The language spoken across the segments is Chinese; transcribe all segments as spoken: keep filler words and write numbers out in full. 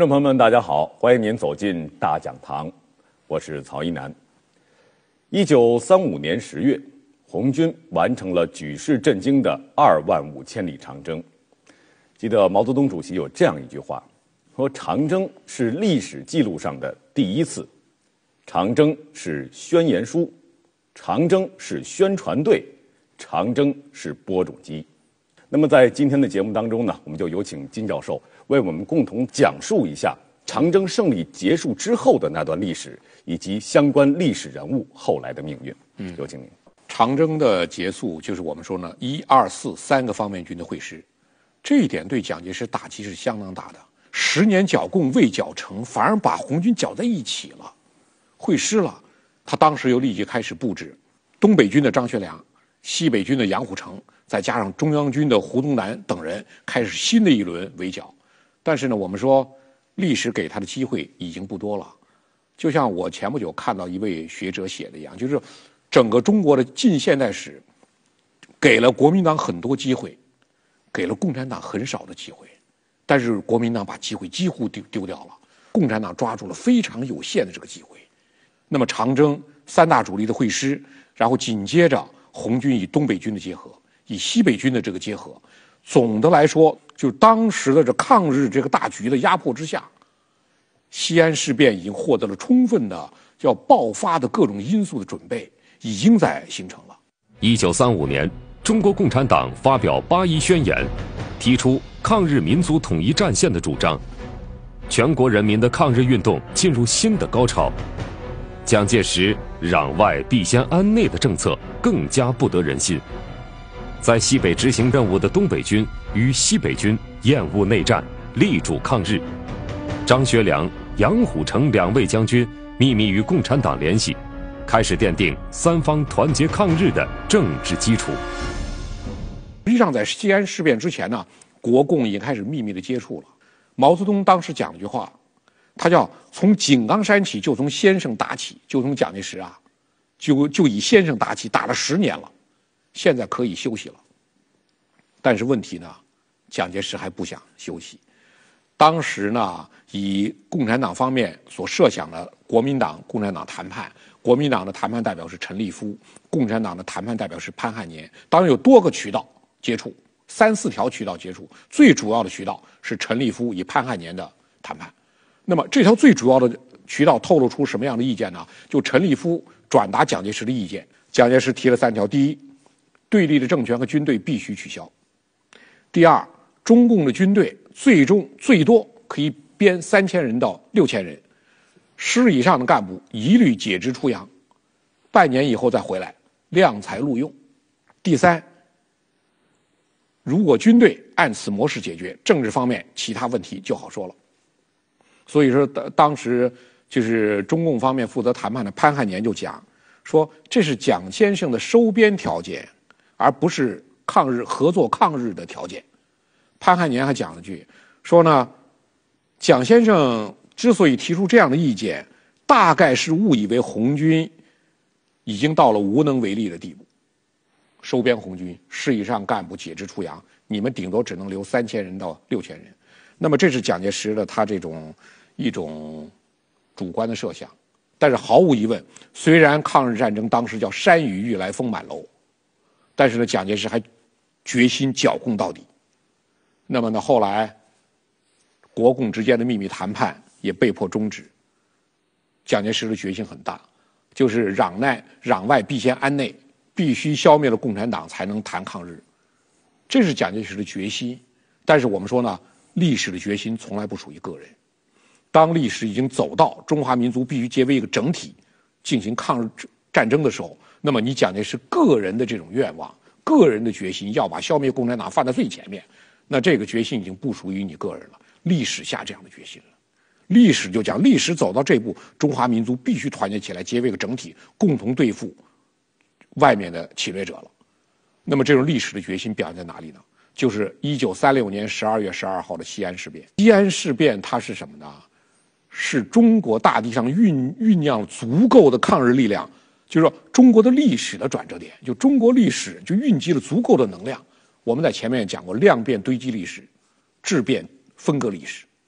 众朋友们，大家好，欢迎您走进大讲堂，我是曹一南。一九三五年十月，红军完成了举世震惊的二万五千里长征。记得毛泽东主席有这样一句话，说长征是历史记录上的第一次，长征是宣言书，长征是宣传队，长征是播种机。那么在今天的节目当中呢，我们就有请金教授为我们共同讲述一下长征胜利结束之后的那段历史，以及相关历史人物后来的命运。嗯，有请您。 长征的结束就是我们说呢，一二四三个方面军的会师，这一点对蒋介石打击是相当大的。十年剿共未剿成，反而把红军搅在一起了，会师了。他当时又立即开始布置东北军的张学良、西北军的杨虎城，再加上中央军的胡宗南等人，开始新的一轮围剿。但是呢，我们说历史给他的机会已经不多了。就像我前不久看到一位学者写的一样，就是整个中国的近现代史给了国民党很多机会，给了共产党很少的机会，但是国民党把机会几乎丢丢掉了，共产党抓住了非常有限的这个机会。那么长征三大主力的会师，然后紧接着红军与东北军的结合，以西北军的这个结合，总的来说，就当时的这抗日这个大局的压迫之下，西安事变已经获得了充分的叫爆发的各种因素的准备，已经在形成了。 一九三五年，中国共产党发表八一宣言，提出抗日民族统一战线的主张，全国人民的抗日运动进入新的高潮。蒋介石攘外必先安内的政策更加不得人心。在西北执行任务的东北军与西北军厌恶内战，力主抗日。张学良、杨虎城两位将军秘密与共产党联系，开始奠定三方团结抗日的政治基础。 实际上，在西安事变之前呢，国共已经开始秘密的接触了。毛泽东当时讲了一句话，他叫从井冈山起，就从先生打起，就从蒋介石啊，就就以先生打起，打了十年了，现在可以休息了。但是问题呢，蒋介石还不想休息。当时呢，以共产党方面所设想的国民党、共产党谈判，国民党的谈判代表是陈立夫，共产党的谈判代表是潘汉年，当然有多个渠道接触，三四条渠道接触，最主要的渠道是陈立夫与潘汉年的谈判。那么这条最主要的渠道透露出什么样的意见呢？就陈立夫转达蒋介石的意见，蒋介石提了三条：第一，对立的政权和军队必须取消；第二，中共的军队最终最多可以编三千人到六千人，师以上的干部一律解职出洋，半年以后再回来，量才录用；第三，如果军队按此模式解决，政治方面其他问题就好说了。所以说，当时就是中共方面负责谈判的潘汉年就讲说，这是蒋先生的收编条件，而不是抗日合作抗日的条件。潘汉年还讲了句，说呢，蒋先生之所以提出这样的意见，大概是误以为红军已经到了无能为力的地步，收编红军，师以上干部解职出洋，你们顶多只能留三千人到六千人。那么这是蒋介石的他这种一种主观的设想。但是毫无疑问，虽然抗日战争当时叫山雨欲来风满楼，但是呢，蒋介石还决心剿共到底。那么呢，后来国共之间的秘密谈判也被迫终止。蒋介石的决心很大，就是攘内攘外必先安内，必须消灭了共产党才能谈抗日，这是蒋介石的决心。但是我们说呢，历史的决心从来不属于个人。当历史已经走到中华民族必须结为一个整体进行抗日战争的时候，那么你蒋介石个人的这种愿望、个人的决心要把消灭共产党放在最前面，那这个决心已经不属于你个人了，历史下这样的决心了。历史就讲，历史走到这步，中华民族必须团结起来，结为一个整体，共同对付外面的侵略者了。那么这种历史的决心表现在哪里呢？就是一九三六年十二月十二号的西安事变。西安事变它是什么呢？是中国大地上酝酝酿足够的抗日力量，就是说中国的历史的转折点，就中国历史就蕴积了足够的能量。我们在前面讲过，量变堆积历史，质变分割历史。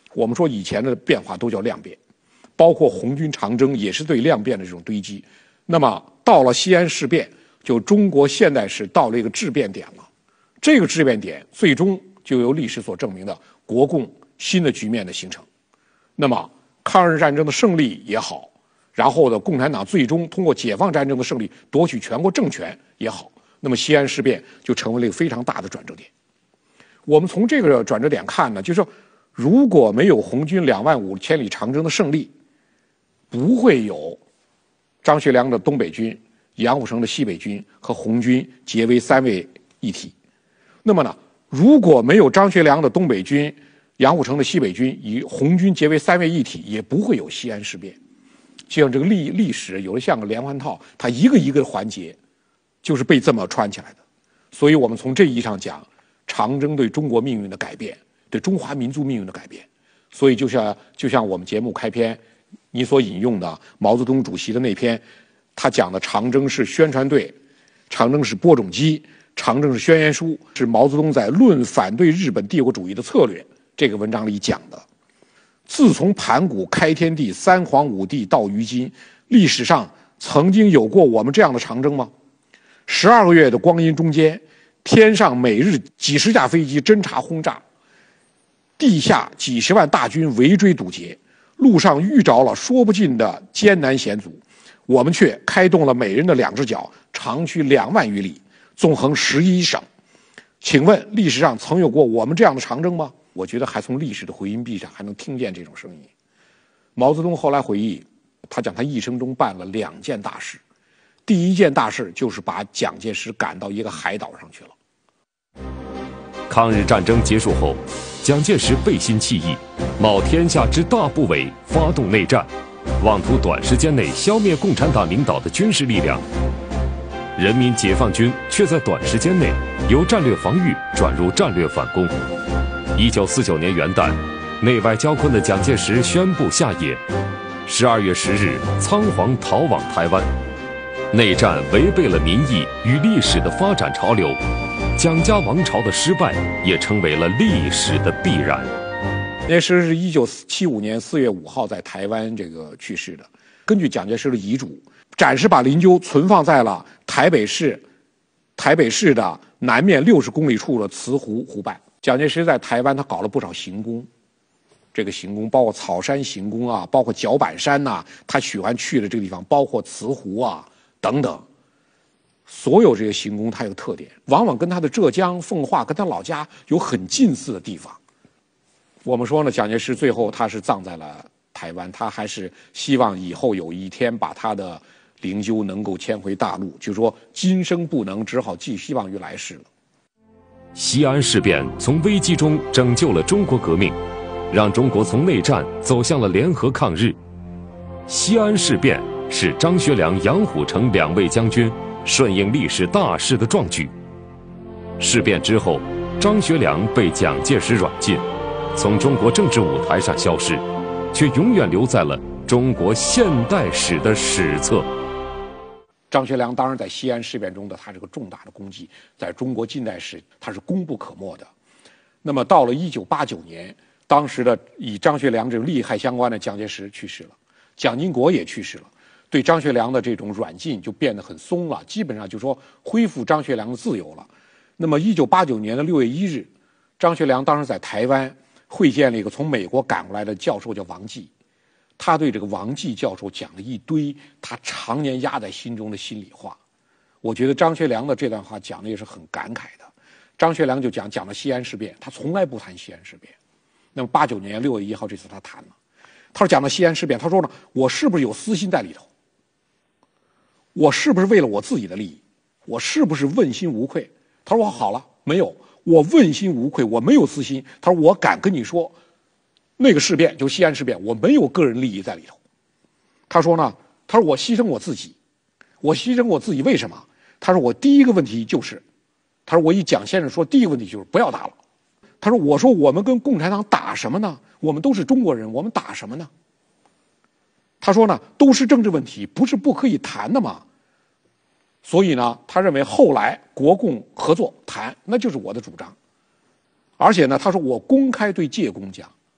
我们说以前的变化都叫量变，包括红军长征也是对量变的这种堆积。那么到了西安事变，就中国现代史到了一个质变点了。这个质变点最终就由历史所证明的国共新的局面的形成。那么抗日战争的胜利也好，然后呢，共产党最终通过解放战争的胜利夺取全国政权也好，那么西安事变就成为了一个非常大的转折点。我们从这个转折点看呢，就是说如果没有红军两万五千里长征的胜利，不会有张学良的东北军、杨虎城的西北军和红军结为三位一体。那么呢，如果没有张学良的东北军、杨虎城的西北军与红军结为三位一体，也不会有西安事变。就像这个历历史有的像个连环套，它一个一个的环节就是被这么穿起来的。所以我们从这意义上讲，长征对中国命运的改变，对中华民族命运的改变。所以就像就像我们节目开篇你所引用的毛泽东主席的那篇，他讲的长征是宣传队，长征是播种机，长征是宣言书，是毛泽东在论反对日本帝国主义的策略这个文章里讲的。自从盘古开天地，三皇五帝到于今，历史上曾经有过我们这样的长征吗？十二个月的光阴中间，天上每日几十架飞机侦察轰炸，地下几十万大军围追堵截，路上遇着了说不尽的艰难险阻，我们却开动了每人的两只脚，长驱两万余里，纵横十一省。请问历史上曾有过我们这样的长征吗？我觉得还从历史的回音壁上还能听见这种声音。毛泽东后来回忆，他讲他一生中办了两件大事，第一件大事就是把蒋介石赶到一个海岛上去了。 抗日战争结束后，蒋介石背信弃义，冒天下之大不韪发动内战，妄图短时间内消灭共产党领导的军事力量。人民解放军却在短时间内由战略防御转入战略反攻。一九四九年元旦，内外交困的蒋介石宣布下野。十二月十日，仓皇逃往台湾。内战违背了民意与历史的发展潮流，蒋家王朝的失败也成为了历史的必然。 那时是一九七五年四月五号在台湾这个去世的。根据蒋介石的遗嘱，暂时把灵柩存放在了台北市台北市的南面六十公里处的慈湖湖畔。蒋介石在台湾他搞了不少行宫，这个行宫包括草山行宫啊，包括脚板山呐、啊，他喜欢去的这个地方，包括慈湖啊等等。所有这些行宫它有特点，往往跟他的浙江奉化跟他老家有很近似的地方。我们说呢，蒋介石最后他是葬在了台湾，他还是希望以后有一天把他的灵柩能够迁回大陆，就说今生不能，只好寄希望于来世了。 西安事变从危机中拯救了中国革命，让中国从内战走向了联合抗日。西安事变是张学良、杨虎城两位将军顺应历史大势的壮举。事变之后，张学良被蒋介石软禁，从中国政治舞台上消失，却永远留在了中国现代史的史册。 张学良当然在西安事变中的他这个重大的功绩，在中国近代史他是功不可没的。那么到了一九八九年，当时的以张学良这种利害相关的蒋介石去世了，蒋经国也去世了，对张学良的这种软禁就变得很松了，基本上就说恢复张学良的自由了。那么一九八九年的六月一日，张学良当时在台湾会见了一个从美国赶过来的教授，叫王继。他对这个王继教授讲了一堆他常年压在心中的心里话。我觉得张学良的这段话讲的也是很感慨的。张学良就讲讲了西安事变，他从来不谈西安事变。那么八九年六月一号这次他谈了，他说讲到西安事变，他说呢，我是不是有私心在里头？我是不是为了我自己的利益？我是不是问心无愧？他说我好了，没有，我问心无愧，我没有私心。他说我敢跟你说，那个事变就西安事变，我没有个人利益在里头。他说呢，他说我牺牲我自己，我牺牲我自己为什么？他说我第一个问题就是，他说我一蒋先生说第一个问题就是不要打了。他说我说我们跟共产党打什么呢？我们都是中国人，我们打什么呢？他说呢，都是政治问题，不是不可以谈的嘛。所以呢，他认为后来国共合作谈，那就是我的主张。而且呢，他说我公开对介公讲，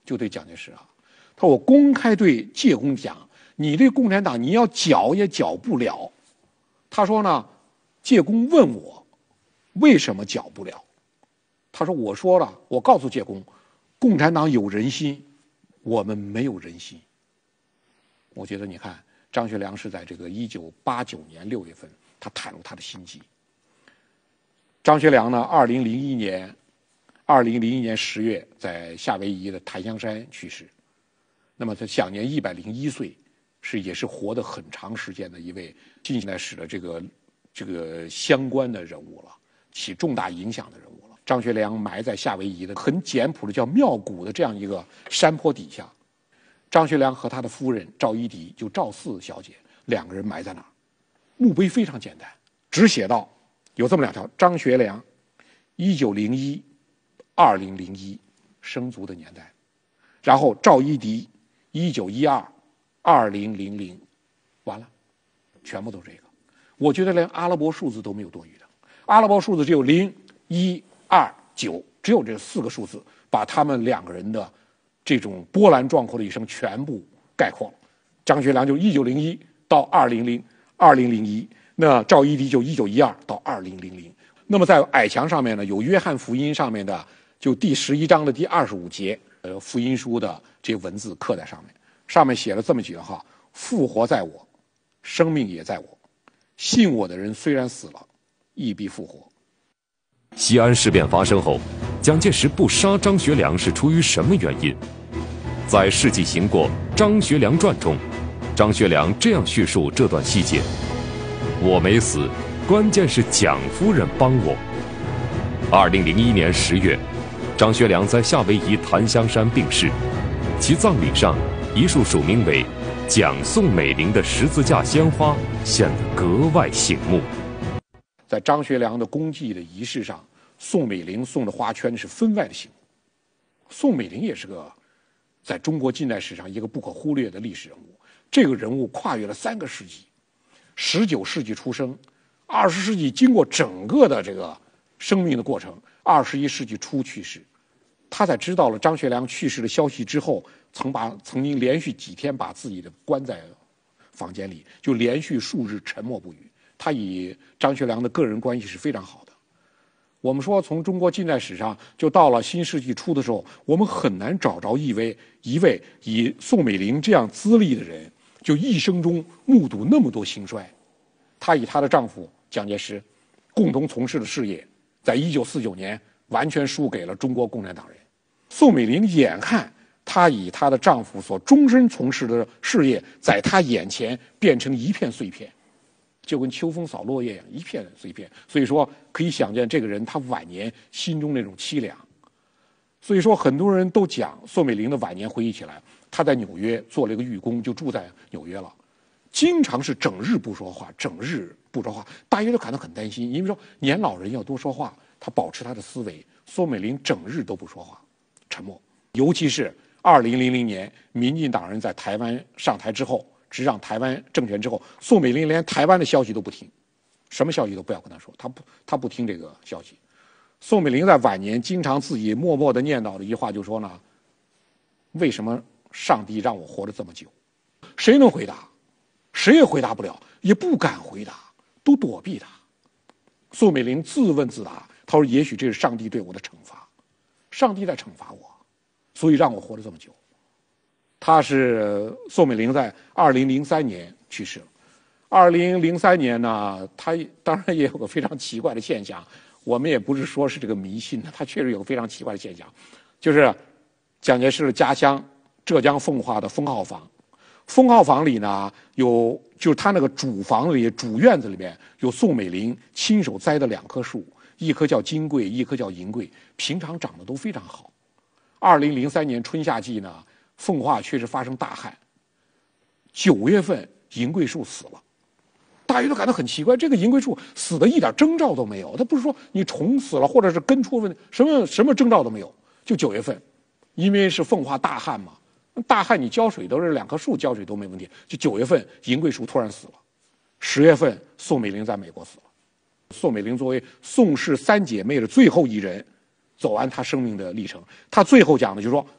就对蒋介石啊，他说我公开对介公讲，你这共产党你要剿也剿不了。他说呢，介公问我为什么剿不了，他说我说了，我告诉介公，共产党有人心，我们没有人心。我觉得你看张学良是在这个一九八九年六月份，他袒露他的心迹。张学良呢，二零零一年，二零零一年十月在夏威夷的檀香山去世，那么他享年一百零一岁，是也是活得很长时间的一位近现代史的这个这个相关的人物了，起重大影响的人物了。张学良埋在夏威夷的很简朴的叫妙谷的这样一个山坡底下，张学良和他的夫人赵一荻，就赵四小姐，两个人埋在那儿。墓碑非常简单，只写到有这么两条：张学良，一九零一，二零零一，生卒的年代；然后赵一荻，一九一二，二零零零，完了，全部都是这个。我觉得连阿拉伯数字都没有多余的，阿拉伯数字只有零、一、二、九，只有这四个数字，把他们两个人的这种波澜壮阔的一生全部概括了。张学良就一九零一到二零零二零零一，那赵一荻就一九一二到二零零零。那么在矮墙上面呢，有约翰福音上面的就第十一章的第二十五节，呃，福音书的这文字刻在上面，上面写了这么几句话：复活在我，生命也在我，信我的人虽然死了，亦必复活。 西安事变发生后，蒋介石不杀张学良是出于什么原因？在《世纪行过张学良传》中，张学良这样叙述这段细节：我没死，关键是蒋夫人帮我。二零零一年十月，张学良在夏威夷檀香山病逝，其葬礼上，一束署名为“蒋宋美龄”的十字架鲜花显得格外醒目。 在张学良的公祭的仪式上，宋美龄送的花圈是分外的醒目。宋美龄也是个在中国近代史上一个不可忽略的历史人物。这个人物跨越了三个世纪，十九世纪出生，二十世纪经过整个的这个生命的过程，二十一世纪初去世。他在知道了张学良去世的消息之后，曾把曾经连续几天把自己的关在房间里，就连续数日沉默不语。他与张学良的个人关系是非常好的。我们说，从中国近代史上，就到了新世纪初的时候，我们很难找着一位一位以宋美龄这样资历的人，就一生中目睹那么多兴衰。她与她的丈夫蒋介石共同从事的事业，在一九四九年完全输给了中国共产党人。宋美龄眼看她与她的丈夫所终身从事的事业，在她眼前变成一片碎片。就跟秋风扫落叶一样，一片碎片。所以说，可以想见这个人他晚年心中那种凄凉。所以说，很多人都讲宋美龄的晚年回忆起来，她在纽约做了一个寓工，就住在纽约了，经常是整日不说话，整日不说话。大家都感到很担心，因为说年老人要多说话，他保持他的思维。宋美龄整日都不说话，沉默。尤其是二零零零年，民进党人在台湾上台之后，执掌台湾政权之后，宋美龄连台湾的消息都不听，什么消息都不要跟他说，他不他不听这个消息。宋美龄在晚年经常自己默默地念叨的一句话就说呢：为什么上帝让我活了这么久？谁能回答？谁也回答不了，也不敢回答，都躲避他。宋美龄自问自答，她说：也许这是上帝对我的惩罚，上帝在惩罚我，所以让我活了这么久。他是宋美龄在二零零三年去世了。二零零三年呢，他当然也有个非常奇怪的现象，我们也不是说是这个迷信的，他确实有个非常奇怪的现象，就是蒋介石的家乡浙江奉化的封号坊，封号坊里呢有就是他那个主房里主院子里面有宋美龄亲手栽的两棵树，一棵叫金桂，一棵叫银桂，平常长得都非常好。二零零三年春夏季呢，奉化确实发生大旱，九月份银桂树死了，大家都感到很奇怪，这个银桂树死的一点征兆都没有，它不是说你虫死了或者是根出问题，什么什么征兆都没有，就九月份，因为是奉化大旱嘛，大旱你浇水都是两棵树浇水都没问题，就九月份银桂树突然死了，十月份宋美龄在美国死了，宋美龄作为宋氏三姐妹的最后一人，走完她生命的历程，她最后讲的就是说，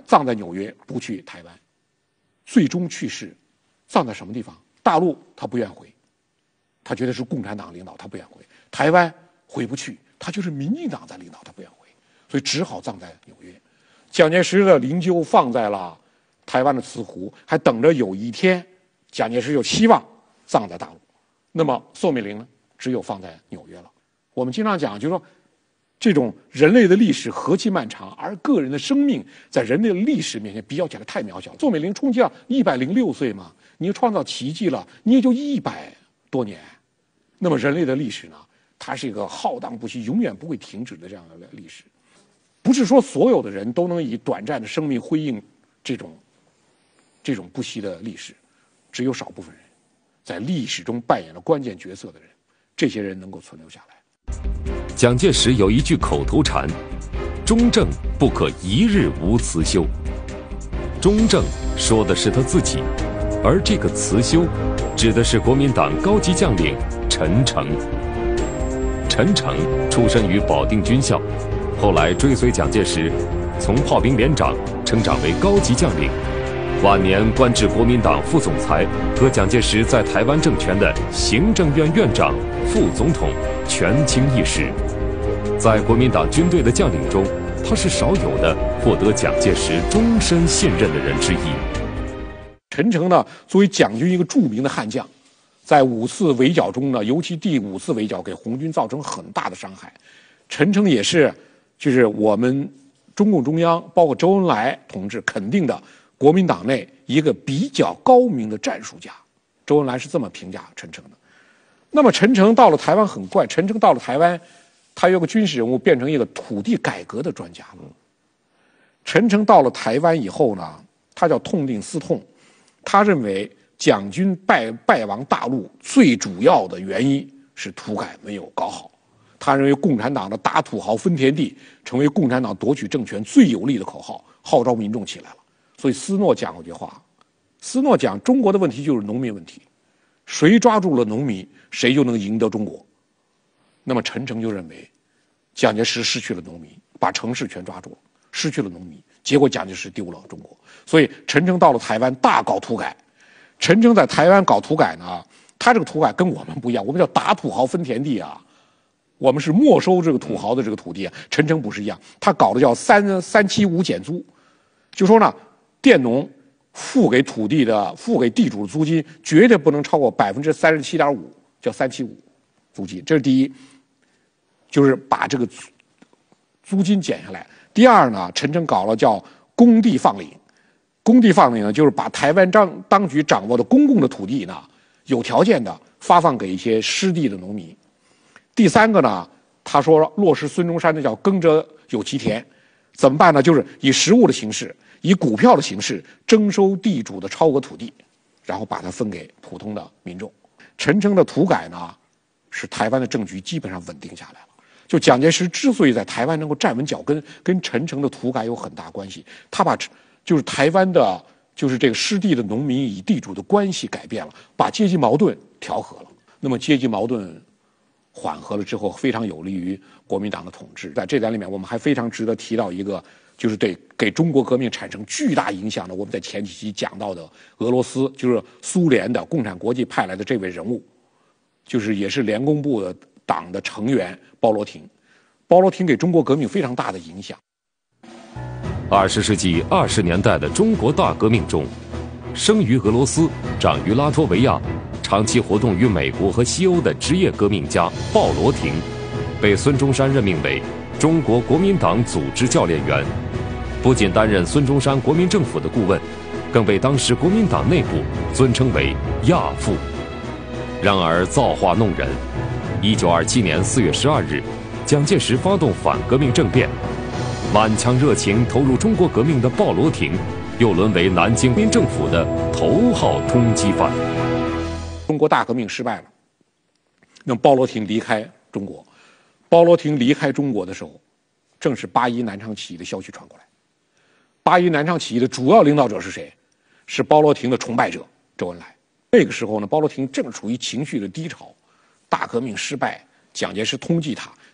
葬在纽约，不去台湾。最终去世，葬在什么地方？大陆他不愿回，他觉得是共产党领导，他不愿回。台湾回不去，他就是民进党在领导，他不愿回，所以只好葬在纽约。蒋介石的灵柩放在了台湾的慈湖，还等着有一天蒋介石有希望葬在大陆。那么宋美龄呢，只有放在纽约了。我们经常讲，就是说这种人类的历史何其漫长，而个人的生命在人类的历史面前比较起来太渺小了。宋美龄充其量一百零六岁嘛，你创造奇迹了，你也就一百多年。那么人类的历史呢，它是一个浩荡不息、永远不会停止的这样的历史。不是说所有的人都能以短暂的生命辉映这种这种不息的历史，只有少部分人在历史中扮演了关键角色的人，这些人能够存留下来。 蒋介石有一句口头禅：中正不可一日无辞修。中正说的是他自己，而这个辞修指的是国民党高级将领陈诚。陈诚出身于保定军校，后来追随蒋介石，从炮兵连长成长为高级将领，晚年官至国民党副总裁和蒋介石在台湾政权的行政院院长、副总统权倾一时。在国民党军队的将领中，他是少有的获得蒋介石终身信任的人之一。 陈诚呢，作为蒋军一个著名的悍将，在五次围剿中呢，尤其第五次围剿给红军造成很大的伤害。陈诚也是，就是我们中共中央包括周恩来同志肯定的国民党内一个比较高明的战术家。周恩来是这么评价陈诚的。那么陈诚到了台湾很怪，陈诚到了台湾，他有个军事人物变成一个土地改革的专家了。陈诚到了台湾以后呢，他叫痛定思痛，他认为蒋军败败亡大陆最主要的原因是土改没有搞好。他认为共产党的打土豪分田地成为共产党夺取政权最有力的口号，号召民众起来了。所以斯诺讲过一句话，斯诺讲中国的问题就是农民问题，谁抓住了农民，谁就能赢得中国。那么陈诚就认为蒋介石失去了农民，把城市全抓住了，失去了农民，结果蒋介石丢了中国。所以陈诚到了台湾大搞土改。陈诚在台湾搞土改呢，他这个土改跟我们不一样，我们叫打土豪分田地啊，我们是没收这个土豪的这个土地啊。陈诚不是一样，他搞的叫三三七五减租，就说呢，佃农付给土地的付给地主的租金绝对不能超过百分之三十七点五，叫三七五租金，这是第一，就是把这个租金减下来。第二呢，陈诚搞了叫公地放领。公地放领呢，就是把台湾当当局掌握的公共的土地呢，有条件的发放给一些失地的农民。第三个呢，他说落实孙中山的叫耕者有其田，怎么办呢？就是以实物的形式，以股票的形式征收地主的超额土地，然后把它分给普通的民众。陈诚的土改呢，使台湾的政局基本上稳定下来了。就蒋介石之所以在台湾能够站稳脚跟，跟陈诚的土改有很大关系。他把就是台湾的，就是这个失地的农民与地主的关系改变了，把阶级矛盾调和了。那么阶级矛盾缓和了之后，非常有利于国民党的统治。在这点里面，我们还非常值得提到一个，就是对给中国革命产生巨大影响的，我们在前几期讲到的俄罗斯，就是苏联的共产国际派来的这位人物，就是也是联工部的党的成员包罗廷。包罗廷给中国革命非常大的影响。 二十世纪二十年代的中国大革命中，生于俄罗斯、长于拉脱维亚、长期活动于美国和西欧的职业革命家鲍罗廷，被孙中山任命为中国国民党组织教练员，不仅担任孙中山国民政府的顾问，更被当时国民党内部尊称为亚父。然而造化弄人，一九二七年四月十二日，蒋介石发动反革命政变，满腔热情投入中国革命的鲍罗廷，又沦为南京国民政府的头号通缉犯。 中国大革命失败了，那么鲍罗廷离开中国。鲍罗廷离开中国的时候，正是八一南昌起义的消息传过来。八一南昌起义的主要领导者是谁？是鲍罗廷的崇拜者周恩来。那个时候呢，鲍罗廷正处于情绪的低潮，大革命失败，蒋介石通缉他，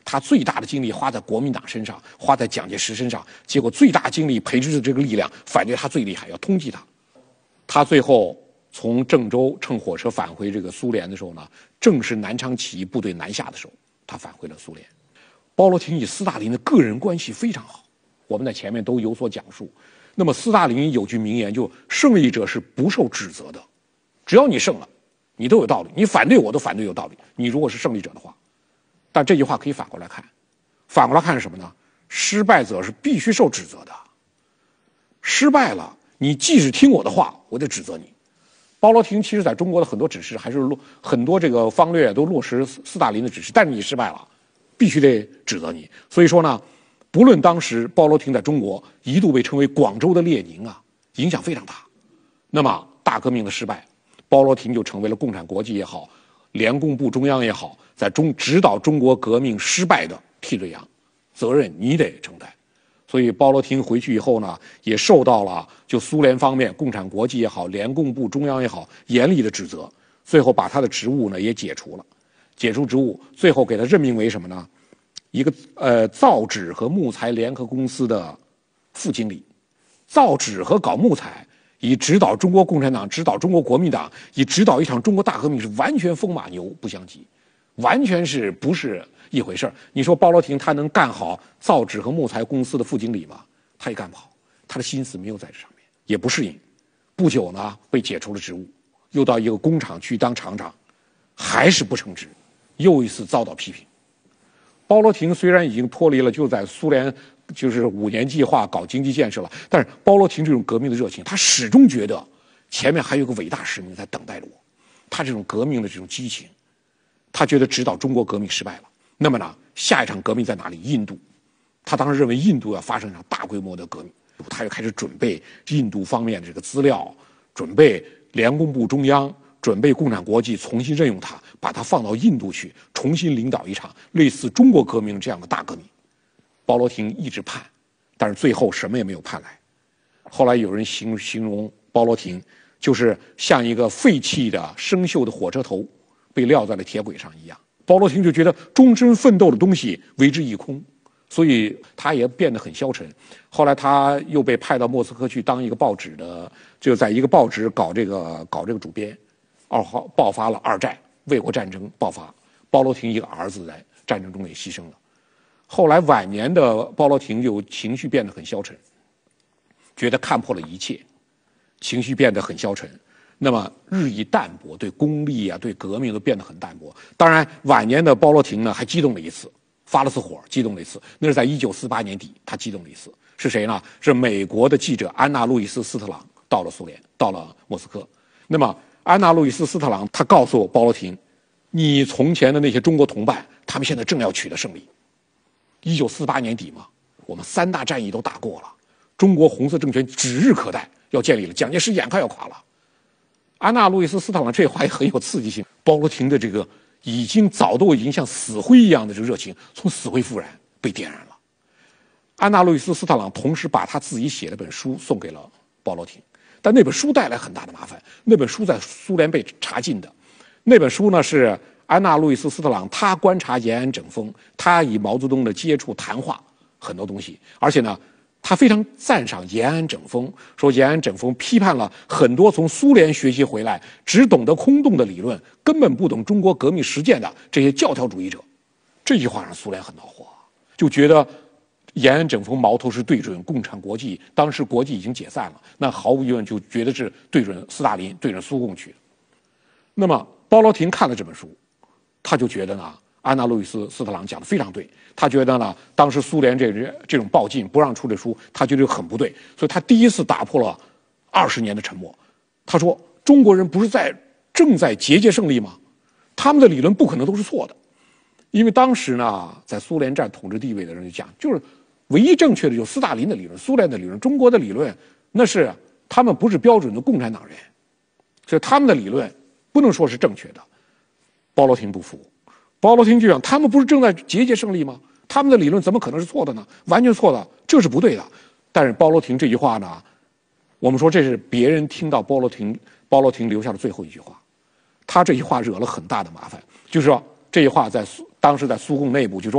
他最大的精力花在国民党身上，花在蒋介石身上，结果最大精力培植的这个力量反对他最厉害，要通缉他。他最后从郑州乘火车返回这个苏联的时候呢，正是南昌起义部队南下的时候，他返回了苏联。鲍罗廷与斯大林的个人关系非常好，我们在前面都有所讲述。那么斯大林有句名言，就胜利者是不受指责的，只要你胜了，你都有道理，你反对我都反对有道理，你如果是胜利者的话。但这句话可以反过来看，反过来看是什么呢？失败者是必须受指责的，失败了你即使听我的话，我得指责你。鲍罗廷其实在中国的很多指示还是落很多这个方略都落实斯大林的指示，但是你失败了必须得指责你。所以说呢，不论当时鲍罗廷在中国一度被称为广州的列宁啊，影响非常大。那么大革命的失败，鲍罗廷就成为了共产国际也好，联共部中央也好，在中指导中国革命失败的替罪羊，责任你得承担。所以鲍罗廷回去以后呢，也受到了就苏联方面共产国际也好，联共部中央也好严厉的指责，最后把他的职务呢也解除了，解除职务，最后给他任命为什么呢？一个呃造纸和木材联合公司的副经理。造纸和搞木材，以指导中国共产党、指导中国国民党，以指导一场中国大革命是完全风马牛不相及，完全是不是一回事儿。你说鲍罗廷他能干好造纸和木材公司的副经理吗？他也干不好，他的心思没有在这上面，也不适应。不久呢，被解除了职务，又到一个工厂去当厂长，还是不称职，又一次遭到批评。鲍罗廷虽然已经脱离了就在苏联就是五年计划搞经济建设了，但是鲍罗廷这种革命的热情，他始终觉得前面还有个伟大使命在等待着我。他这种革命的这种激情，他觉得指导中国革命失败了，那么呢，下一场革命在哪里？印度。他当时认为印度要发生一场大规模的革命，他又开始准备印度方面的这个资料，准备联共部中央，准备共产国际重新任用他，把他放到印度去，重新领导一场类似中国革命这样的大革命。鲍罗廷一直盼，但是最后什么也没有盼来。后来有人形形容鲍罗廷就是像一个废弃的生锈的火车头被撂在了铁轨上一样。鲍罗廷就觉得终身奋斗的东西为之一空，所以他也变得很消沉。后来他又被派到莫斯科去当一个报纸的，就在一个报纸搞这个搞这个主编。二号爆发了二战，卫国战争爆发，鲍罗廷一个儿子在战争中也牺牲了。后来晚年的鲍罗廷就情绪变得很消沉，觉得看破了一切，情绪变得很消沉，那么日益淡薄，对功利啊，对革命都变得很淡薄。当然，晚年的鲍罗廷呢还激动了一次，发了次火，激动了一次。那是在一九四八年底，他激动了一次。是谁呢？是美国的记者安娜·路易斯·斯特朗到了苏联，到了莫斯科。那么安娜·路易斯·斯特朗他告诉鲍罗廷，你从前的那些中国同伴，他们现在正要取得胜利。一九四八年底嘛，我们三大战役都打过了，中国红色政权指日可待，要建立了，蒋介石眼看要垮了。安娜·路易斯·斯特朗这话也很有刺激性。鲍罗廷的这个已经早都已经像死灰一样的这个热情，从死灰复燃，被点燃了。安娜·路易斯·斯特朗同时把他自己写了本书送给了鲍罗廷，但那本书带来很大的麻烦。那本书在苏联被查禁的，那本书呢是安娜·路易斯·斯特朗他观察延安整风，他与毛泽东的接触谈话很多东西，而且呢，他非常赞赏延安整风，说延安整风批判了很多从苏联学习回来只懂得空洞的理论，根本不懂中国革命实践的这些教条主义者。这句话让苏联很恼火，就觉得延安整风矛头是对准共产国际，当时国际已经解散了，那毫无疑问就觉得是对准斯大林、对准苏共去的。那么鲍罗廷看了这本书，他就觉得呢，安娜·路易斯·斯特朗讲的非常对。他觉得呢，当时苏联这这种暴禁不让出这书，他觉得很不对，所以他第一次打破了二十年的沉默。他说：“中国人不是在正在节节胜利吗？他们的理论不可能都是错的，因为当时呢，在苏联占统治地位的人就讲，就是唯一正确的就是斯大林的理论、苏联的理论、中国的理论，那是他们不是标准的共产党人，所以他们的理论不能说是正确的。”鲍罗廷不服，鲍罗廷就讲，他们不是正在节节胜利吗？他们的理论怎么可能是错的呢？完全错的，这是不对的。但是鲍罗廷这句话呢，我们说这是别人听到鲍罗廷鲍罗廷留下的最后一句话。他这句话惹了很大的麻烦，就是说这句话在苏当时在苏共内部就说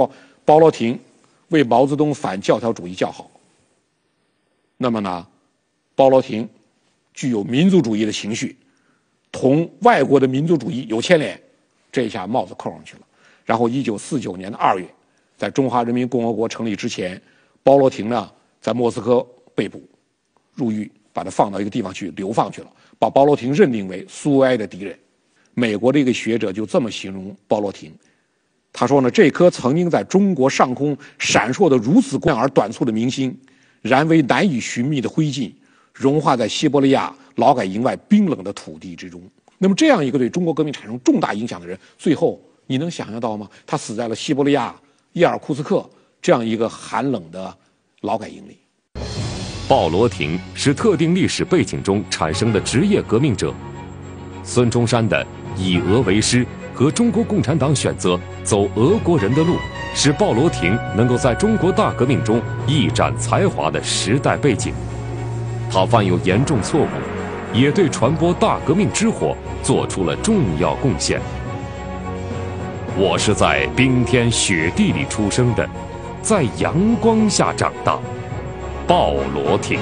鲍罗廷为毛泽东反教条主义叫好。那么呢，鲍罗廷具有民族主义的情绪，同外国的民族主义有牵连，这一下帽子扣上去了。然后，一九四九年的二月，在中华人民共和国成立之前，鲍罗廷呢在莫斯科被捕，入狱，把他放到一个地方去流放去了，把鲍罗廷认定为苏维埃的敌人。美国的一个学者就这么形容鲍罗廷，他说呢，这颗曾经在中国上空闪烁的如此光而短促的明星，然为难以寻觅的灰烬，融化在西伯利亚劳改营外冰冷的土地之中。那么这样一个对中国革命产生重大影响的人，最后你能想象到吗？他死在了西伯利亚叶尔库茨克这样一个寒冷的劳改营里。 鲍罗廷是特定历史背景中产生的职业革命者。孙中山的以俄为师和中国共产党选择走俄国人的路，使鲍罗廷能够在中国大革命中一展才华的时代背景。他犯有严重错误，也对传播大革命之火做出了重要贡献。我是在冰天雪地里出生的，在阳光下长大。鲍罗廷。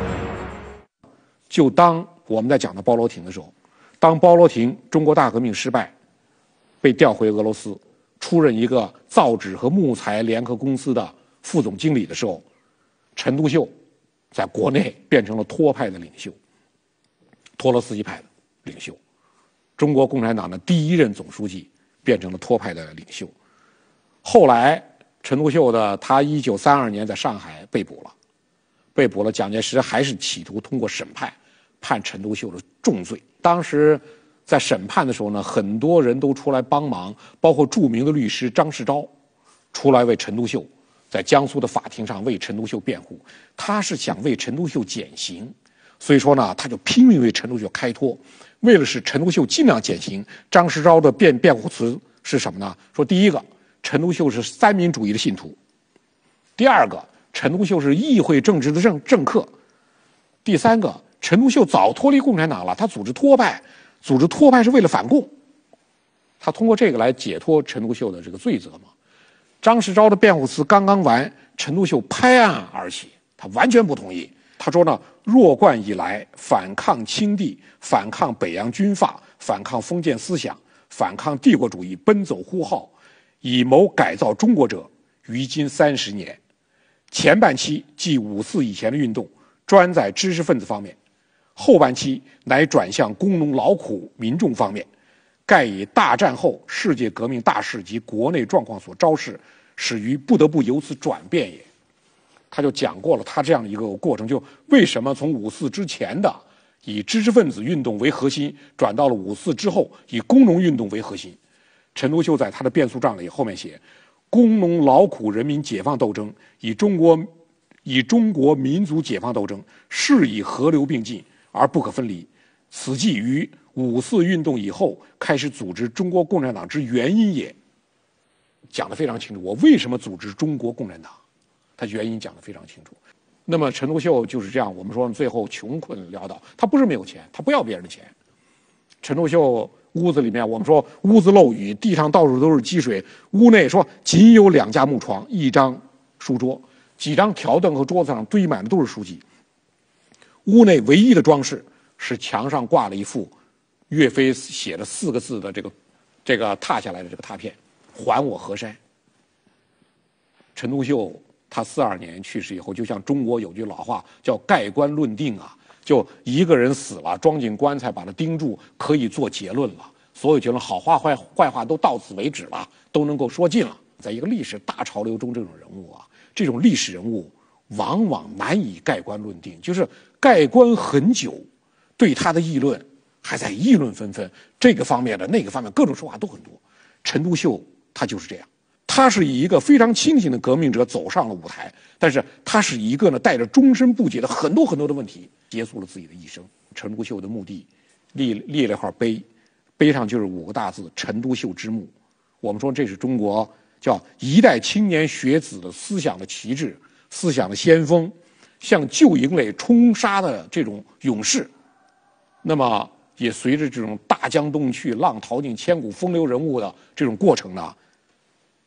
就当我们在讲到鲍罗廷的时候，当鲍罗廷中国大革命失败，被调回俄罗斯，出任一个造纸和木材联合公司的副总经理的时候，陈独秀在国内变成了托派的领袖，托洛斯基派的领袖，中国共产党的第一任总书记变成了托派的领袖。后来陈独秀的他一九三二年在上海被捕了，被捕了，蒋介石还是企图通过审判判陈独秀的重罪。当时在审判的时候呢，很多人都出来帮忙，包括著名的律师张世钊出来为陈独秀在江苏的法庭上为陈独秀辩护。他是想为陈独秀减刑，所以说呢，他就拼命为陈独秀开脱。为了使陈独秀尽量减刑，张世钊的辩辩护词是什么呢？说第一个，陈独秀是三民主义的信徒；第二个，陈独秀是议会政治的政政客；第三个，陈独秀早脱离共产党了，他组织托派，组织托派是为了反共。他通过这个来解脱陈独秀的这个罪责嘛。张世钊的辩护词刚刚完，陈独秀拍案而起，他完全不同意。他说呢，弱冠以来，反抗清帝，反抗北洋军阀，反抗封建思想，反抗帝国主义，奔走呼号，以谋改造中国者，于今三十年。前半期即五四以前的运动，专在知识分子方面；后半期乃转向工农劳苦民众方面。盖以大战后世界革命大势及国内状况所昭示，使于不得不由此转变也。他就讲过了他这样的一个过程，就为什么从五四之前的以知识分子运动为核心，转到了五四之后以工农运动为核心。陈独秀在他的辩诉账里后面写，工农劳苦人民解放斗争以中国以中国民族解放斗争是以河流并进而不可分离，此即于五四运动以后开始组织中国共产党之原因也。讲得非常清楚，我为什么组织中国共产党，他原因讲得非常清楚。那么陈独秀就是这样，我们说最后穷困潦倒，他不是没有钱，他不要别人的钱。陈独秀屋子里面，我们说屋子漏雨，地上到处都是积水，屋内说仅有两架木床，一张书桌，几张条凳和桌子上堆满的都是书籍。屋内唯一的装饰是墙上挂了一幅岳飞写了四个字的这个这个拓下来的这个拓片，还我河山。陈独秀他四二年去世以后，就像中国有句老话叫盖棺论定啊，就一个人死了，装进棺材把他钉住，可以做结论了，所有结论好话坏坏话都到此为止了，都能够说尽了。在一个历史大潮流中，这种人物啊，这种历史人物往往难以盖棺论定，就是盖棺很久，对他的议论还在议论纷纷，这个方面的那个方面各种说法都很多。陈独秀他就是这样，他是以一个非常清醒的革命者走上了舞台，但是他是一个呢带着终身不解的很多很多的问题，结束了自己的一生。陈独秀的墓地立立了一块碑，碑上就是五个大字：陈独秀之墓。我们说这是中国叫一代青年学子的思想的旗帜，思想的先锋，向旧营垒冲杀的这种勇士。那么也随着这种大江东去，浪淘尽千古风流人物的这种过程呢，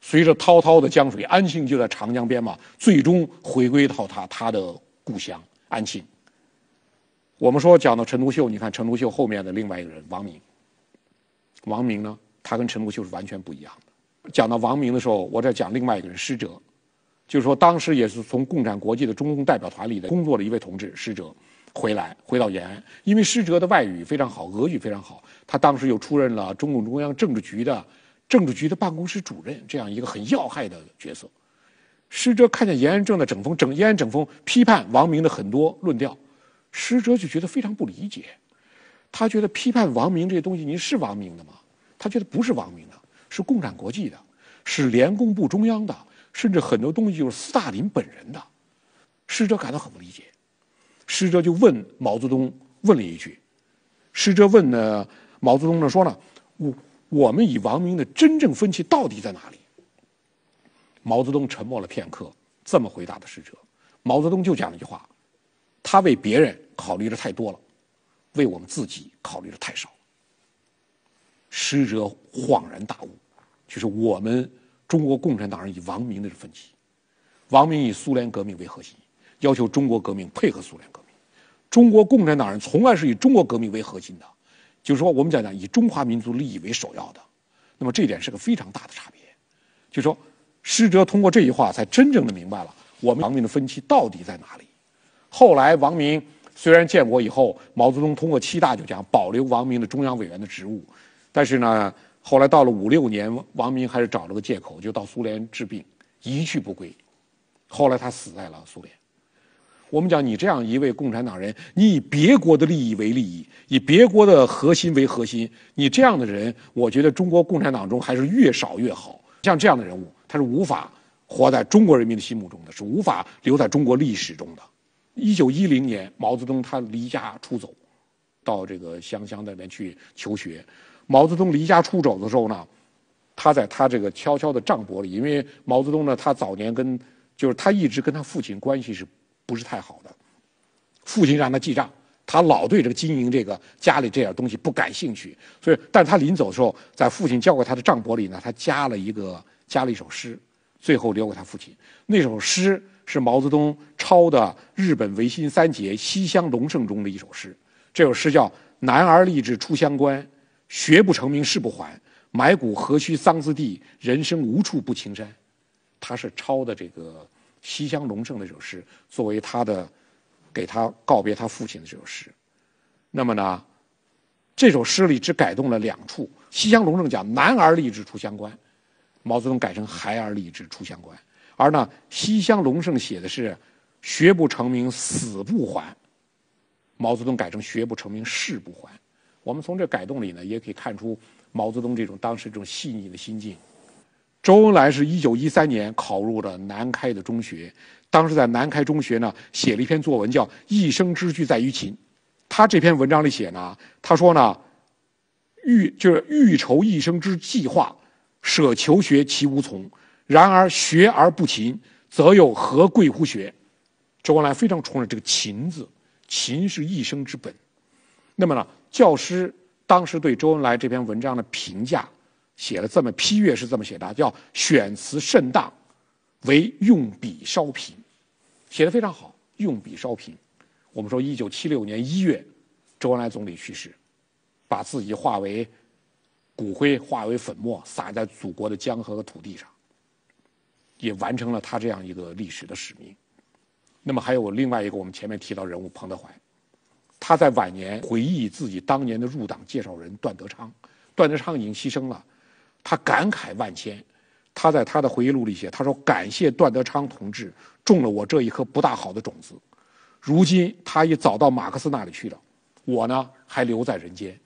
随着滔滔的江水，安庆就在长江边嘛，最终回归到他他的故乡安庆。我们说讲到陈独秀，你看陈独秀后面的另外一个人王明。王明呢，他跟陈独秀是完全不一样的。讲到王明的时候，我再讲另外一个人施哲，就是说当时也是从共产国际的中共代表团里的工作的一位同志施哲回来，回到延安。因为施哲的外语非常好，俄语非常好，他当时又出任了中共中央政治局的政治局的办公室主任，这样一个很要害的角色。施哲看见延安正在整风，整延安整风，批判王明的很多论调，施哲就觉得非常不理解。他觉得批判王明这些东西，您是王明的吗？他觉得不是王明的，是共产国际的，是联共部中央的，甚至很多东西就是斯大林本人的。施哲感到很不理解，施哲就问毛泽东，问了一句，施哲问呢毛泽东呢说呢，我我们与王明的真正分歧到底在哪里？毛泽东沉默了片刻，这么回答的施哲。毛泽东就讲了一句话，他为别人考虑的太多了，为我们自己考虑的太少。施哲恍然大悟，就是我们中国共产党人与王明的分歧。王明以苏联革命为核心，要求中国革命配合苏联革命。中国共产党人从来是以中国革命为核心的，就是说我们讲讲以中华民族利益为首要的。那么这一点是个非常大的差别。就是说施哲通过这句话才真正的明白了我们王明的分歧到底在哪里。后来王明虽然建国以后，毛泽东通过七大就讲保留王明的中央委员的职务，但是呢，后来到了五六年，王明还是找了个借口，就到苏联治病，一去不归。后来他死在了苏联。我们讲，你这样一位共产党人，你以别国的利益为利益，以别国的核心为核心，你这样的人，我觉得中国共产党中还是越少越好。像这样的人物，他是无法活在中国人民的心目中的，是无法留在中国历史中的。一九一零年，毛泽东他离家出走，到这个湘乡那边去求学。毛泽东离家出走的时候呢，他在他这个悄悄的账簿里，因为毛泽东呢，他早年跟就是他一直跟他父亲关系是不是太好的，父亲让他记账，他老对这个经营这个家里这点东西不感兴趣，所以，但是他临走的时候，在父亲交给他的账簿里呢，他加了一个加了一首诗，最后留给他父亲。那首诗是毛泽东抄的日本维新三杰西乡隆盛中的一首诗，这首诗叫“男儿立志出乡关，学不成名誓不还，埋骨何须桑梓地，人生无处不青山”。他是抄的这个西乡隆盛的这首诗，作为他的给他告别他父亲的这首诗。那么呢，这首诗里只改动了两处。西乡隆盛讲“男儿立志出乡关”，毛泽东改成“孩儿立志出乡关”。而呢，西乡隆盛写的是“学不成名死不还”，毛泽东改成“学不成名誓不还”。我们从这改动里呢，也可以看出毛泽东这种当时这种细腻的心境。周恩来是一九一三年考入了南开的中学，当时在南开中学呢，写了一篇作文叫《一生之惧在于勤》。他这篇文章里写呢，他说呢，欲就是欲筹一生之计划，舍求学其无从。然而学而不勤，则又何贵乎学？周恩来非常崇尚这个勤字，勤是一生之本。那么呢，教师当时对周恩来这篇文章的评价写了这么批阅是这么写的，叫选词甚当，唯用笔稍贫，写得非常好，用笔稍贫。我们说一九七六年一月，周恩来总理去世，把自己化为骨灰，化为粉末，撒在祖国的江河和土地上，也完成了他这样一个历史的使命。那么还有另外一个我们前面提到人物彭德怀，他在晚年回忆自己当年的入党介绍人段德昌，段德昌已经牺牲了，他感慨万千。他在他的回忆录里写，他说感谢段德昌同志种了我这一颗不大好的种子，如今他已早到马克思那里去了，我呢还留在人间。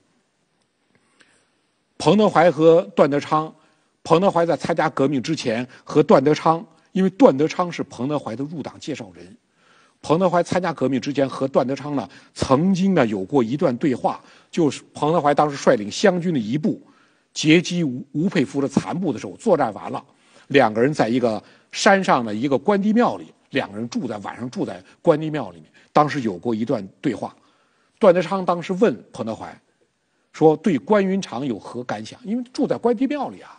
彭德怀和段德昌，彭德怀在参加革命之前和段德昌，因为段德昌是彭德怀的入党介绍人，彭德怀参加革命之前和段德昌呢曾经呢有过一段对话，就是彭德怀当时率领湘军的一部截击吴吴佩孚的残部的时候，作战完了，两个人在一个山上的一个关帝庙里，两个人住在晚上住在关帝庙里面，当时有过一段对话。段德昌当时问彭德怀说，对关云长有何感想？因为住在关帝庙里啊，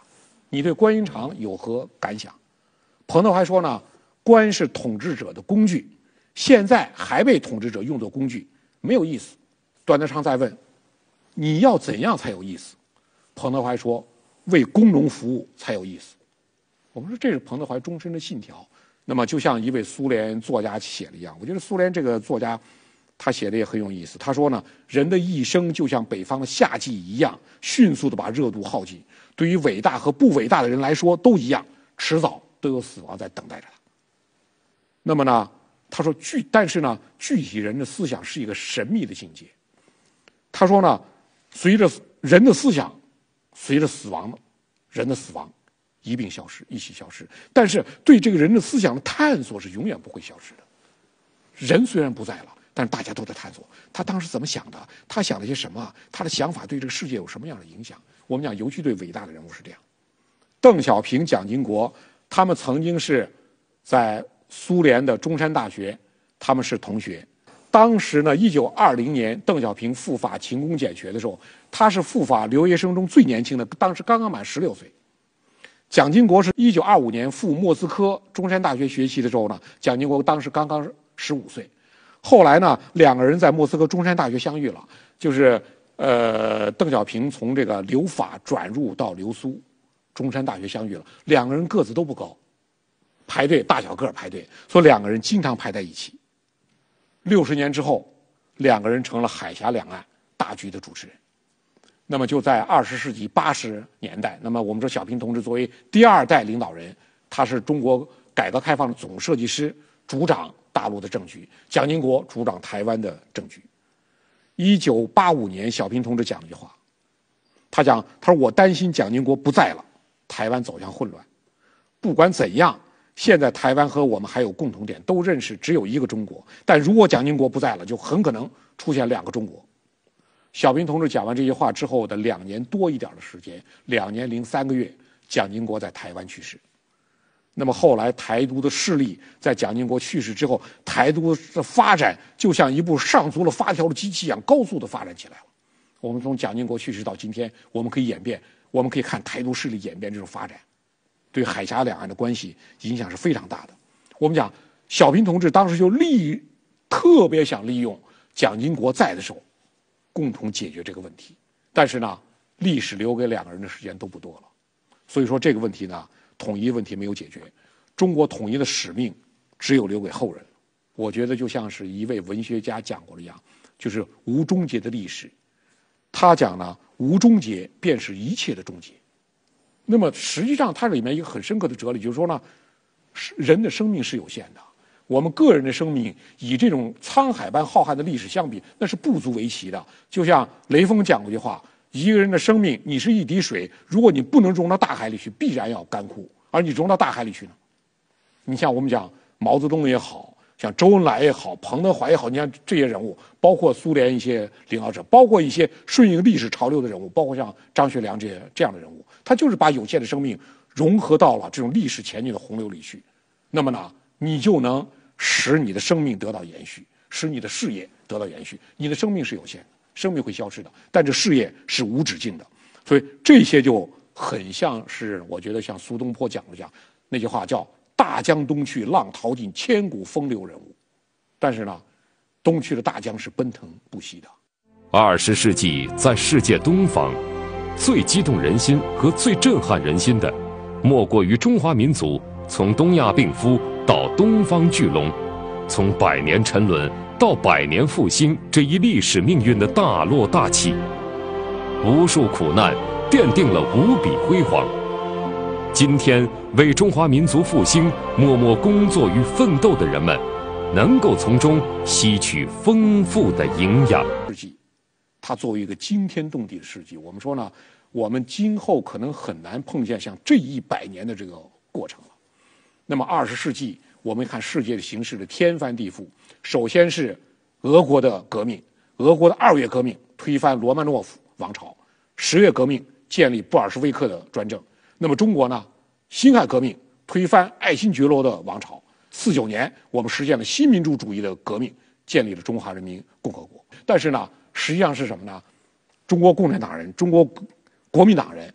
你对关云长有何感想？彭德怀说呢，关是统治者的工具，现在还被统治者用作工具，没有意思。段德昌再问，你要怎样才有意思？彭德怀说，为工农服务才有意思。我们说这是彭德怀终身的信条。那么就像一位苏联作家写的一样，我觉得苏联这个作家他写的也很有意思。他说呢，人的一生就像北方的夏季一样，迅速的把热度耗尽。对于伟大和不伟大的人来说都一样，迟早都有死亡在等待着他。那么呢，他说具，但是呢，具体人的思想是一个神秘的境界。他说呢，随着人的思想，随着死亡，人的死亡一并消失，一起消失。但是对这个人的思想的探索是永远不会消失的。人虽然不在了，但是大家都在探索他当时怎么想的，他想了些什么，他的想法对这个世界有什么样的影响。我们讲，尤其对伟大的人物是这样。邓小平、蒋经国，他们曾经是在苏联的中山大学，他们是同学。当时呢，一九二零年，邓小平赴法勤工俭学的时候，他是赴法留学生中最年轻的，当时刚刚满十六岁。蒋经国是一九二五年赴莫斯科中山大学学习的时候呢，蒋经国当时刚刚十五岁。后来呢，两个人在莫斯科中山大学相遇了，就是呃，邓小平从这个留法转入到留苏，中山大学相遇了，两个人个子都不高，排队大小个儿排队，所以两个人经常排在一起。六十年之后，两个人成了海峡两岸大局的主持人。那么就在二十世纪八十年代，那么我们说小平同志作为第二代领导人，他是中国改革开放的总设计师，主掌大陆的政局；蒋经国主掌台湾的政局。一九八五年，小平同志讲了一句话，他讲，他说我担心蒋经国不在了，台湾走向混乱。不管怎样，现在台湾和我们还有共同点，都认识只有一个中国。但如果蒋经国不在了，就很可能出现两个中国。小平同志讲完这句话之后的两年多一点的时间，两年零三个月，蒋经国在台湾去世。那么后来台独的势力在蒋经国去世之后，台独的发展就像一部上足了发条的机器一样，高速的发展起来了。我们从蒋经国去世到今天，我们可以演变，我们可以看台独势力演变这种发展，对海峡两岸的关系影响是非常大的。我们讲小平同志当时就利特别想利用蒋经国在的时候，共同解决这个问题。但是呢，历史留给两个人的时间都不多了，所以说这个问题呢，统一问题没有解决，中国统一的使命只有留给后人。我觉得就像是一位文学家讲过的一样，就是无终结的历史。他讲呢，无终结便是一切的终结。那么实际上它里面一个很深刻的哲理，就是说呢，人的生命是有限的，我们个人的生命以这种沧海般浩瀚的历史相比，那是不足为奇的。就像雷锋讲过一句话，一个人的生命，你是一滴水，如果你不能融到大海里去，必然要干枯，而你融到大海里去呢，你像我们讲毛泽东也好，像周恩来也好，彭德怀也好，你看这些人物，包括苏联一些领导者，包括一些顺应历史潮流的人物，包括像张学良这些这样的人物，他就是把有限的生命融合到了这种历史前进的洪流里去。那么呢，你就能使你的生命得到延续，使你的事业得到延续。你的生命是有限的，生命会消失的，但这事业是无止境的。所以这些就很像是，我觉得像苏东坡讲的讲那句话叫大江东去，浪淘尽，千古风流人物。但是呢，东去的大江是奔腾不息的。 二十世纪在世界东方，最激动人心和最震撼人心的，莫过于中华民族从东亚病夫到东方巨龙，从百年沉沦到百年复兴这一历史命运的大落大起。无数苦难奠定了无比辉煌。今天为中华民族复兴默默工作与奋斗的人们，能够从中吸取丰富的营养。 世纪，它作为一个惊天动地的世纪，我们说呢，我们今后可能很难碰见像这一百年的这个过程了。那么二十世纪，我们看世界的形势的天翻地覆。首先是俄国的革命，俄国的二月革命推翻罗曼诺夫王朝，十月革命建立布尔什维克的专政。那么中国呢，辛亥革命推翻爱新觉罗的王朝，四九年我们实现了新民主主义的革命，建立了中华人民共和国。但是呢，实际上是什么呢？中国共产党人、中国国民党人，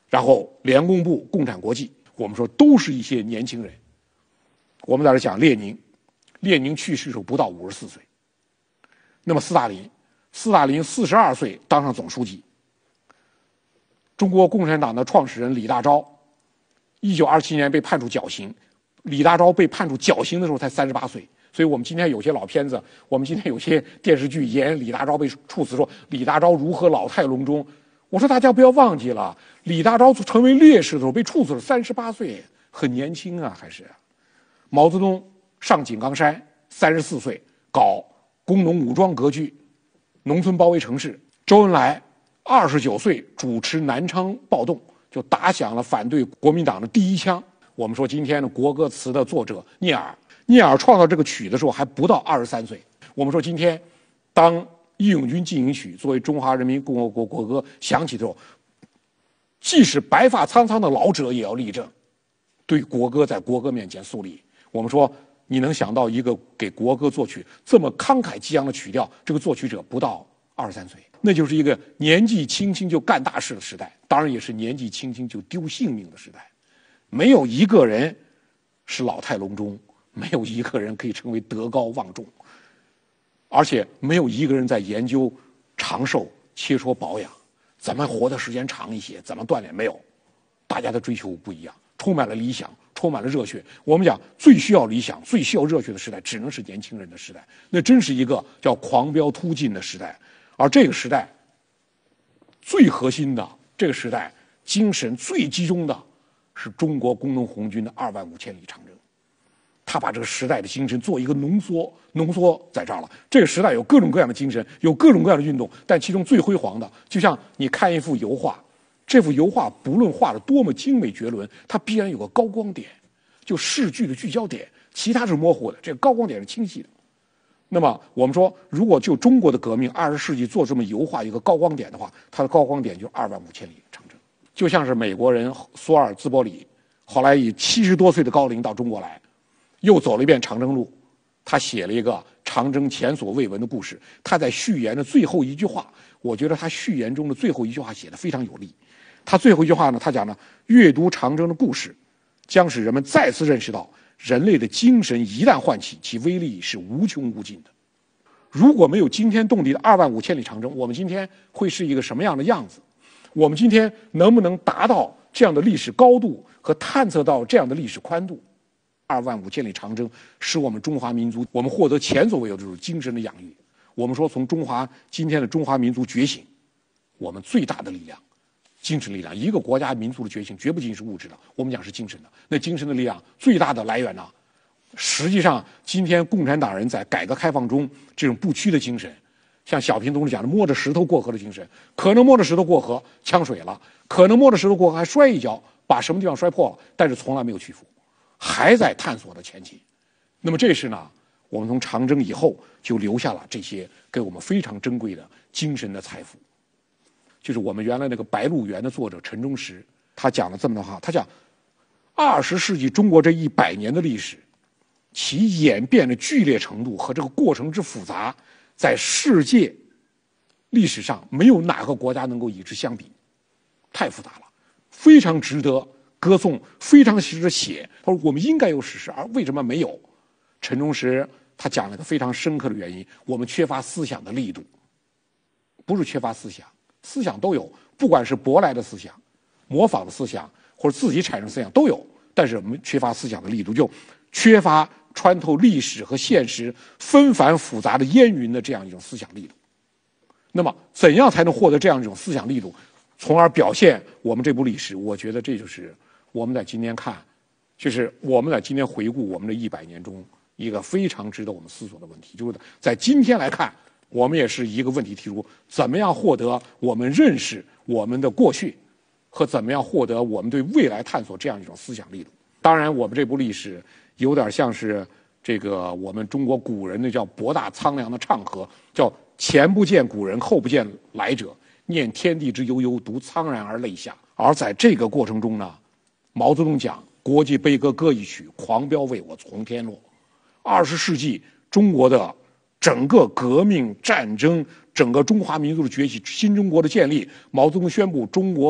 然后联共部、共产国际，我们说都是一些年轻人。我们在这讲列宁，列宁去世时候不到五十四岁。那么斯大林，斯大林四十二岁当上总书记。中国共产党的创始人李大钊，一九二七年被判处绞刑，李大钊被判处绞刑的时候才三十八岁。所以我们今天有些老片子，我们今天有些电视剧演李大钊被处死，说李大钊如何老态龙钟。我说大家不要忘记了，李大钊成为烈士的时候被处死了三十八岁，很年轻啊，还是。毛泽东上井冈山，三十四岁搞工农武装割据，农村包围城市。周恩来二十九岁主持南昌暴动，就打响了反对国民党的第一枪。我们说今天的国歌词的作者聂耳，聂耳创造这个曲的时候还不到二十三岁。我们说今天，当《义勇军进行曲》作为中华人民共和国国歌响起的时候，即使白发苍苍的老者也要立正，对国歌在国歌面前肃立。我们说，你能想到一个给国歌作曲这么慷慨激昂的曲调，这个作曲者不到二十三岁，那就是一个年纪轻轻就干大事的时代，当然也是年纪轻轻就丢性命的时代。没有一个人是老态龙钟，没有一个人可以成为德高望重，而且没有一个人在研究长寿、切磋保养，怎么活的时间长一些，怎么锻炼，没有。大家的追求不一样，充满了理想，充满了热血。我们讲最需要理想、最需要热血的时代，只能是年轻人的时代。那真是一个叫狂飙突进的时代。而这个时代最核心的，这个时代精神最集中的，是中国工农红军的二万五千里长征。他把这个时代的精神做一个浓缩，浓缩在这儿了。这个时代有各种各样的精神，有各种各样的运动，但其中最辉煌的，就像你看一幅油画，这幅油画不论画的多么精美绝伦，它必然有个高光点，就视距的聚焦点，其他是模糊的，这个高光点是清晰的。那么我们说，如果就中国的革命，二十世纪做这么油画一个高光点的话，它的高光点就是二万五千里长征。就像是美国人索尔兹伯里，后来以七十多岁的高龄到中国来，又走了一遍长征路，他写了一个长征前所未闻的故事。他在序言的最后一句话，我觉得他序言中的最后一句话写得非常有力。他最后一句话呢，他讲呢，阅读长征的故事，将使人们再次认识到，人类的精神一旦唤起，其威力是无穷无尽的。如果没有惊天动地的二万五千里长征，我们今天会是一个什么样的样子？我们今天能不能达到这样的历史高度和探测到这样的历史宽度？二万五千里长征使我们中华民族，我们获得前所未有的这种精神的养育。我们说，从中华今天的中华民族觉醒，我们最大的力量，精神力量。一个国家民族的觉醒，绝不仅是物质的，我们讲是精神的。那精神的力量最大的来源呢，实际上今天共产党人在改革开放中这种不屈的精神，像小平同志讲的摸着石头过河的精神，可能摸着石头过河呛水了，可能摸着石头过河还摔一跤，把什么地方摔破了，但是从来没有屈服，还在探索的前进。那么这是呢，我们从长征以后就留下了这些给我们非常珍贵的精神的财富。就是我们原来那个《白鹿原》的作者陈忠实，他讲了这么的话，他讲二十世纪中国这一百年的历史，其演变的剧烈程度和这个过程之复杂，在世界历史上没有哪个国家能够与之相比，太复杂了，非常值得歌颂，非常值得写。他说我们应该有史实，而为什么没有？陈忠实他讲了个非常深刻的原因，我们缺乏思想的力度，不是缺乏思想，思想都有，不管是舶来的思想、模仿的思想，或者自己产生思想都有，但是我们缺乏思想的力度，就缺乏穿透历史和现实纷繁复杂的烟云的这样一种思想力度。那么怎样才能获得这样一种思想力度，从而表现我们这部历史？我觉得这就是我们在今天看，就是我们在今天回顾我们的一百年中一个非常值得我们思索的问题。就是在今天来看，我们也是一个问题提出，怎么样获得我们认识我们的过去，和怎么样获得我们对未来探索这样一种思想力度。当然我们这部历史有点像是这个我们中国古人的叫博大苍凉的唱和，叫前不见古人后不见来者，念天地之悠悠，独苍然而泪下。而在这个过程中呢，毛泽东讲国际悲歌歌一曲，狂飙为我从天落。二十世纪中国的整个革命战争，整个中华民族的崛起，新中国的建立，毛泽东宣布中国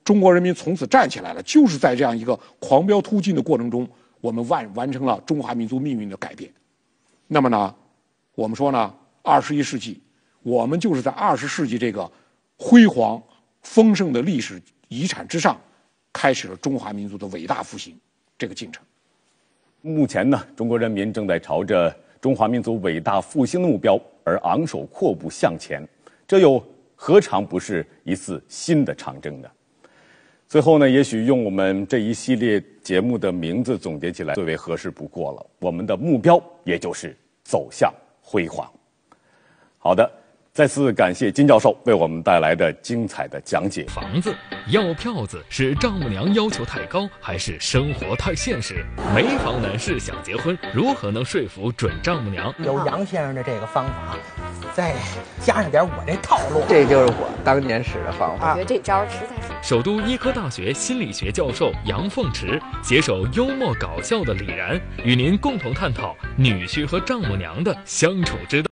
中国人民从此站起来了，就是在这样一个狂飙突进的过程中，我们完完成了中华民族命运的改变。那么呢，我们说呢，二十一世纪，我们就是在二十世纪这个辉煌丰盛的历史遗产之上，开始了中华民族的伟大复兴这个进程。 目前呢，中国人民正在朝着中华民族伟大复兴的目标而昂首阔步向前，这又何尝不是一次新的长征呢？最后呢，也许用我们这一系列节目的名字总结起来最为合适不过了。我们的目标也就是走向辉煌。好的，再次感谢金教授为我们带来的精彩的讲解。 房子要票子是丈母娘要求太高，还是生活太现实？没房男士想结婚，如何能说服准丈母娘？ 有杨先生的这个方法，再加上点我这套路， 这就是我当年使的方法。 我觉得这招实在是。 首都医科大学心理学教授杨凤池携手幽默搞笑的李然，与您共同探讨女婿和丈母娘的相处之道。